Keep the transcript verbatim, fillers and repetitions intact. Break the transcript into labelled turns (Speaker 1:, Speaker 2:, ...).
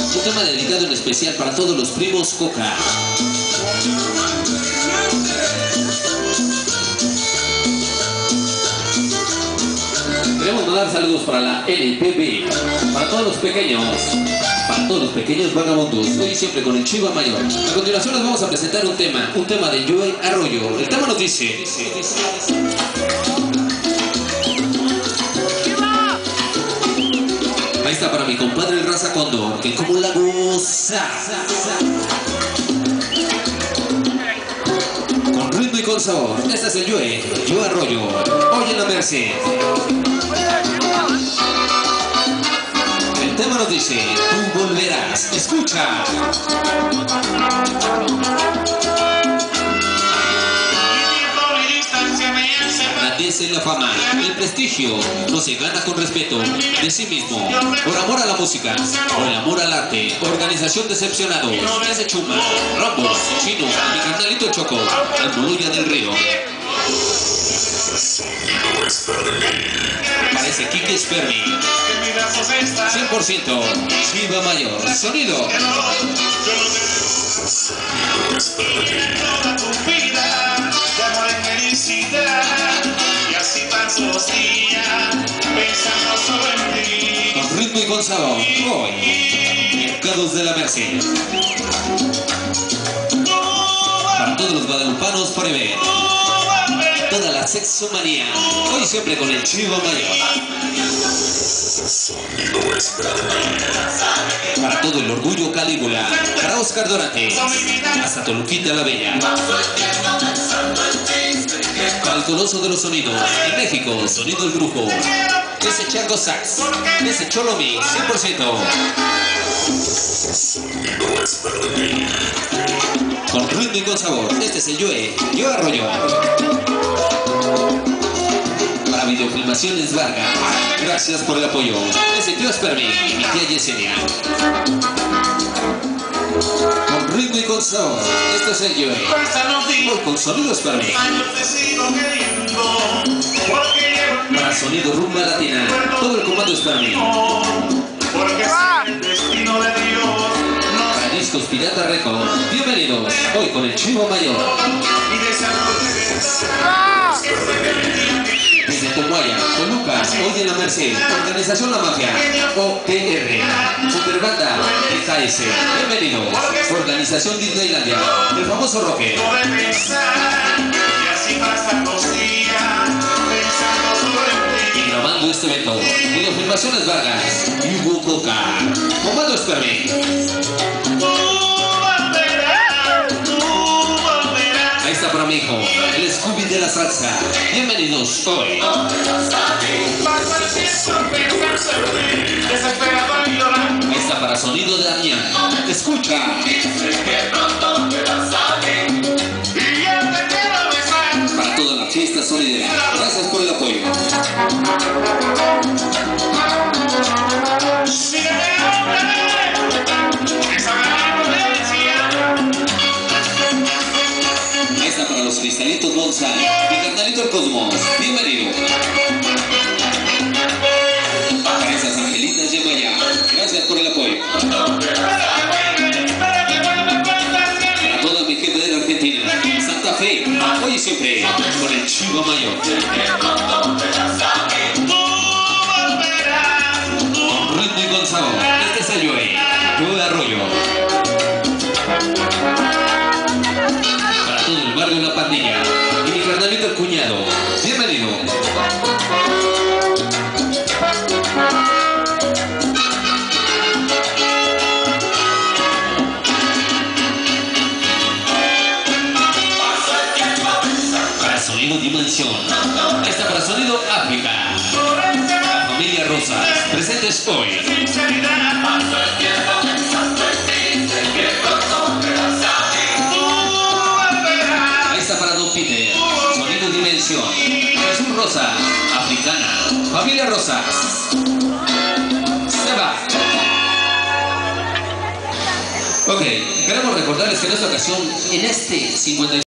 Speaker 1: Un tema dedicado en especial para todos los primos Coca. Queremos mandar saludos para la L P B, para todos los pequeños, para todos los pequeños vagabundos, hoy siempre con el Chiva Mayor. A continuación les vamos a presentar un tema, un tema de Joey Arroyo. El tema nos dice... Ahí está para mi compadre el Raza Condor, que como la goza. Con ritmo y con sabor. Este es el Joey, Joey Arroyo. Oye la Merced. El tema nos dice, tú volverás. Escucha. Agradece la fama, el prestigio, no se gana con respeto de sí mismo, por amor a la música, por el amor al arte, organización Decepcionados, ese Chuma, Rambo, Chino, mi carnalito el Choco, el Muluya del Río. Parece Kike Spermi, cien por ciento, Chiva Mayor, sonido. Con ritmo y con sabor, hoy, Mercados de la Merced. Para todos los guadalupanos por ver, toda la sexomanía, hoy siempre con el Chiva Mayor. Para todo el orgullo Calígula, para Oscar Dorate, hasta Toluquita la Bella. Para el coloso de los sonidos, en México, Sonido el Brujo, ese Chango Sax, ese Cholomi, cien por ciento. Con ritmo y con sabor, este es el Joey, Joey Arroyo. Para Videofilmaciones Vargas, gracias por el apoyo. Ese tío Spermi y mi tía Yesenia. Con ritmo y con sabor, este es el Joey. Hoy con Sonido Spermi. Para Sonido Rumba Latina, todo el comando Spermi. Para Discos Pirata Record, bienvenidos, hoy con el Chivo Mayor. Desde Tomuaya, Toluca, hoy en la Merced, Organización La Mafia, O T R, Superbanda, E K S, bienvenidos, Organización Disneylandia, el famoso Roque. Y grabando este evento, Videofilmaciones Vargas, Hugo Coca, Comando Spermi. Ahí está para mi hijo, el Scooby de la salsa. Bienvenidos hoy. Ahí está para Sonido de Damián. Escucha. Para toda la fiesta solidera. Gracias por el apoyo. Para los cristalitos bonsai, mi carnalito el Cosmos, bienvenido. Para esas angelitas de Maya, gracias por el apoyo. Para toda mi gente de la Argentina, Santa Fe, hoy y siempre, con el Chiva Mayor. Con ritmo y con sabor, este es el Joey, Joey Arroyo. De una pandilla y mi carnalito el cuñado, bienvenido. Para Sonido Dimensión, esta para Sonido África, la familia Rosa, presentes hoy. Sonido Dimensión, Jesús Rosa, Africana, familia Rosa. Se va. Ok, queremos recordarles que en esta ocasión, en este cincuenta y